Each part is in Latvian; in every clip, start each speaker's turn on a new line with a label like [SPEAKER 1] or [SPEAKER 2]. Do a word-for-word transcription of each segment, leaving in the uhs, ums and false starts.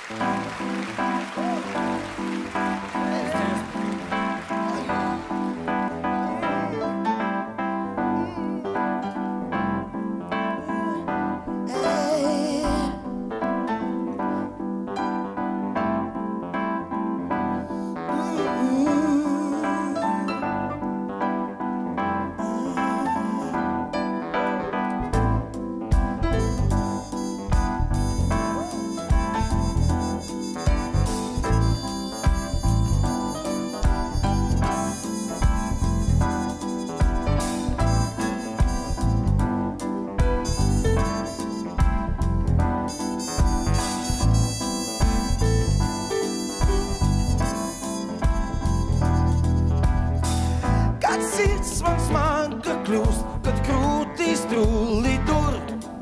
[SPEAKER 1] Sirds man smaga kļūst, kad krūtīs trūli dur.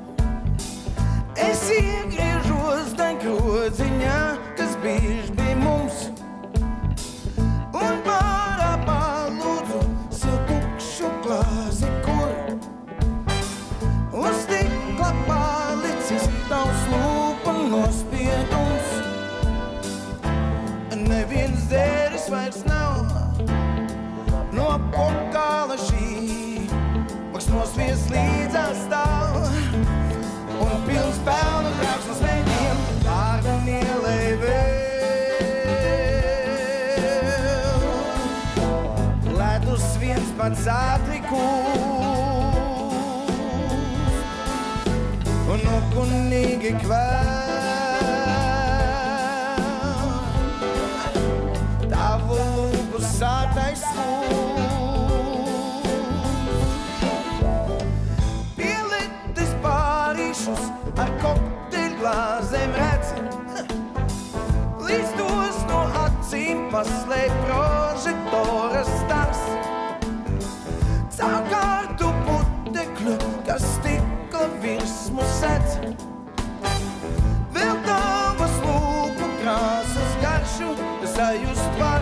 [SPEAKER 1] Es iegriežos daļ groziņā, kas bieži bija mums, un pārā palūdzu sev tukšu glāzi, kur uz stikla palicis tavs lūpa nospiedums. Neviens dzēris vairs nav no pokala šī, maks nosvies līdzās stāv, un pilns pelnu trauks no smēķiem pārdan ielai vēl. Ledus viens pats ātri kūst, un nokunīgi kvēl. Tavu lūpu sātais ar kokteļglāzēm redz, līdz tos no acīm paslēp prožektora stars. Caur kārtu putekļu, kas stikla virsmu sedz, vēl tavas lūpu krāsas garšu sajust var.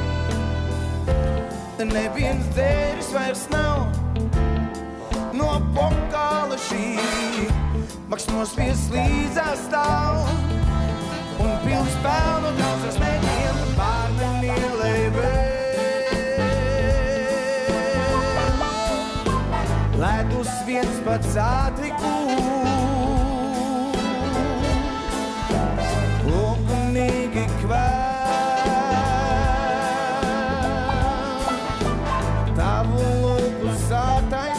[SPEAKER 1] Neviens dzēris vairs nav no pokala šī, maks nosvies līdzās stāv, un pilns pelnu trauks ar smēķiem pārdan ielai vēl. Ledus viens pats ātri kūst, lokunīgi kvēl. Tavu lūpu sātais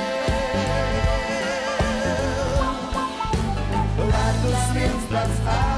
[SPEAKER 1] viens pats